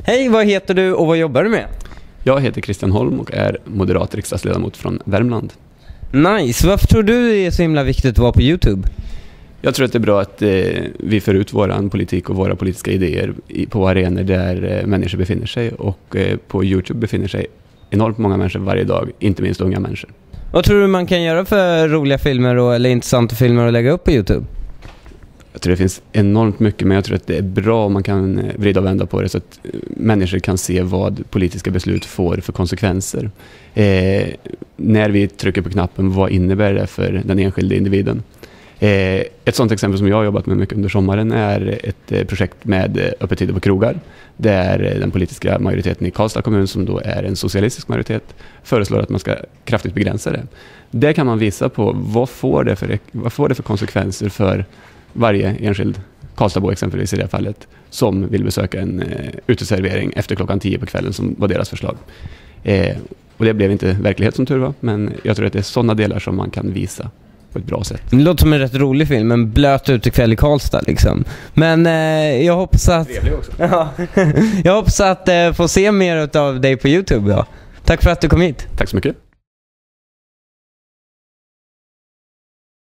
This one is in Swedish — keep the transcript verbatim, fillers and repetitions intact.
Hej, vad heter du och vad jobbar du med? Jag heter Christian Holm och är moderat riksdagsledamot från Värmland. Nice, varför tror du det är så himla viktigt att vara på YouTube? Jag tror att det är bra att eh, vi för ut vår politik och våra politiska idéer i, på arenor där eh, människor befinner sig. Och eh, på YouTube befinner sig enormt många människor varje dag, inte minst unga människor. Vad tror du man kan göra för roliga filmer och, eller intressanta filmer att lägga upp på YouTube? Jag tror det finns enormt mycket, men jag tror att det är bra om man kan vrida och vända på det så att människor kan se vad politiska beslut får för konsekvenser. Eh, när vi trycker på knappen, vad innebär det för den enskilda individen? Eh, ett sådant exempel som jag har jobbat med mycket under sommaren är ett eh, projekt med öppettider på krogar, där den politiska majoriteten i Karlstad kommun, som då är en socialistisk majoritet, föreslår att man ska kraftigt begränsa det. Där kan man visa på vad får det för, vad får det för konsekvenser för varje enskild Karlstadbo exempelvis i det här fallet, som vill besöka en eh, uteservering efter klockan tio på kvällen, som var deras förslag. Eh, och det blev inte verklighet som tur var, men jag tror att det är sådana delar som man kan visa på ett bra sätt. Det låter som en rätt rolig film, en blöt utekväll i Karlstad liksom. Men eh, jag hoppas att Trevlig också. ja, jag hoppas att eh, få se mer av dig på YouTube. Ja. Tack för att du kom hit. Tack så mycket.